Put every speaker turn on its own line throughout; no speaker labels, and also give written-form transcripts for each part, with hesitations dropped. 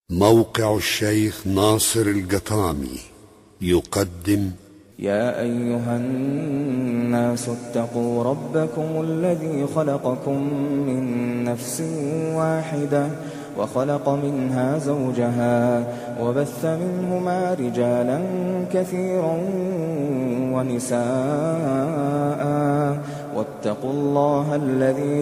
موقع الشيخ ناصر القطامي يقدم:
يا أيها الناس اتقوا ربكم الذي خلقكم من نفس واحدة وخلق منها زوجها وبث منهما رجالا كثيرا ونساء واتقوا الله الذي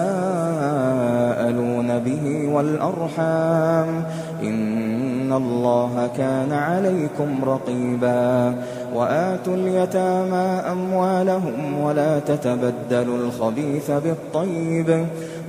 تساءلون به والأرحام إن الله كان عليكم رقيبا وآتوا اليتامى أموالهم ولا تتبدلوا الخبيث بالطيب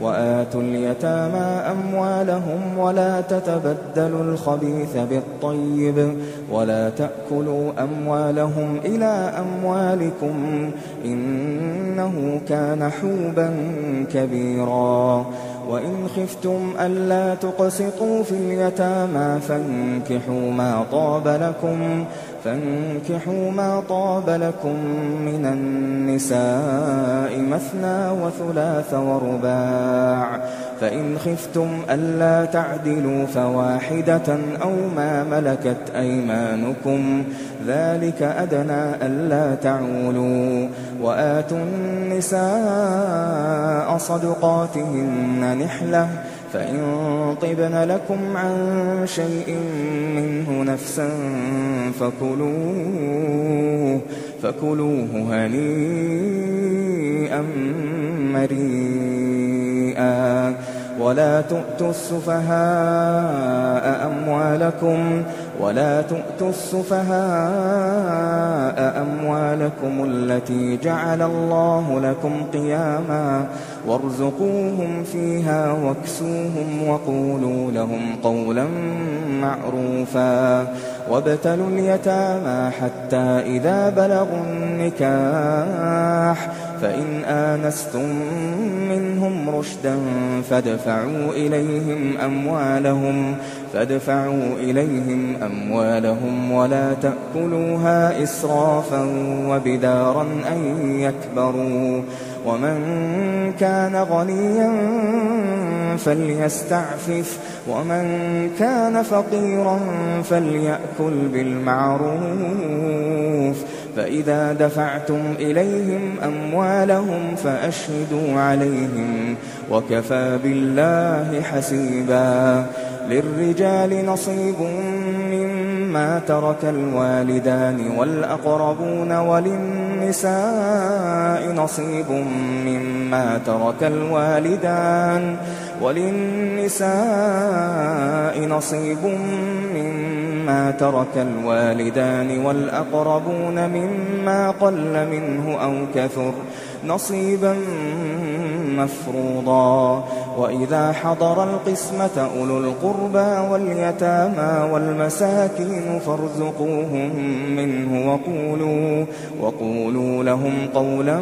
ولا تأكلوا أموالهم إلى أموالكم إنه كان حوبا كبيرا وإن خفتم ألا تقسطوا في اليتامى فانكحوا ما طاب لكم من النساء مثنى وثلاث ورباع فإن خفتم ألا تعدلوا فواحدة أو ما ملكت أيمانكم ذلك أدنى ألا تعولوا وآتوا النساء صدقاتهن نحلة فإن طبن لكم عن شيء منه نفسا فكلوه هنيئا مريئا ولا تؤتوا السفهاء أموالكم التي جعل الله لكم قياما وارزقوهم فيها واكسوهم وقولوا لهم قولا معروفا وابتلوا اليتامى حتى إذا بلغوا النكاح فإن آنستم منهم رشدا فادفعوا إليهم أموالهم ولا تأكلوها إسرافا وبدارا أن يكبروا ومن كان غنيا فليستعفف ومن كان فقيرا فليأكل بالمعروف فإذا دفعتم إليهم أموالهم فأشهدوا عليهم وكفى بالله حسيبا للرجال نصيب مما ترك الوالدان والأقربون وللنساء نصيب مما ترك الوالدان والأقربون مما قل منه أو كثر نصيبا مفروضا وإذا حضر القسمة أولو القربى واليتامى والمساكين فارزقوهم منه وقولوا لهم قولا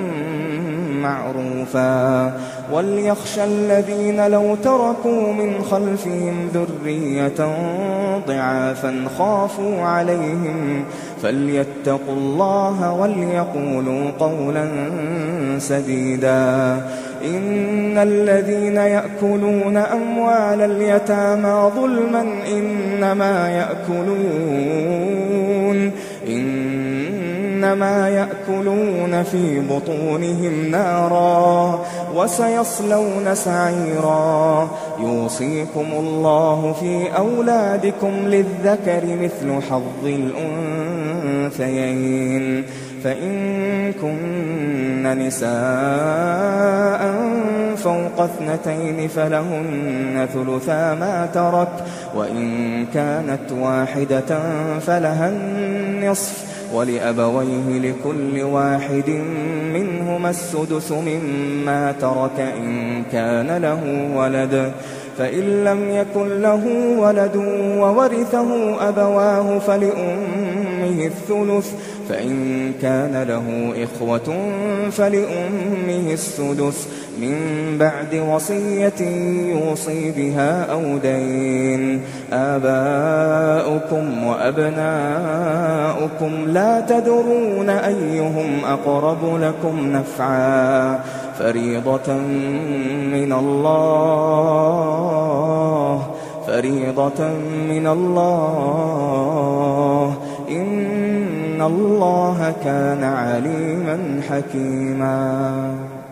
معروفا وليخشى الذين لو تركوا من خلفهم ذرية ضعافا خافوا عليهم فليتقوا الله وليقولوا قولا سديدا إن الذين يأكلون أموال اليتامى ظلما إنما يأكلون في بطونهم نارا وسيصلون سعيرا يوصيكم الله في أولادكم للذكر مثل حظ الأنثيين فإن كن نساء فوق 2 فلهن ثلثا ما ترك وإن كانت واحدة فلها النصف ولأبويه لكل واحد منهما السدس مما ترك إن كان له ولد فإن لم يكن له ولد وورثه أبواه فلأمه الثلث فإن كان له إخوة فلأمه السدس من بعد وصية يوصي بها أو دين آباؤكم وأبناؤكم لا تدرون أيهم أقرب لكم نفعا فريضة من الله فريضة من الله إن الله كان عليما حكيما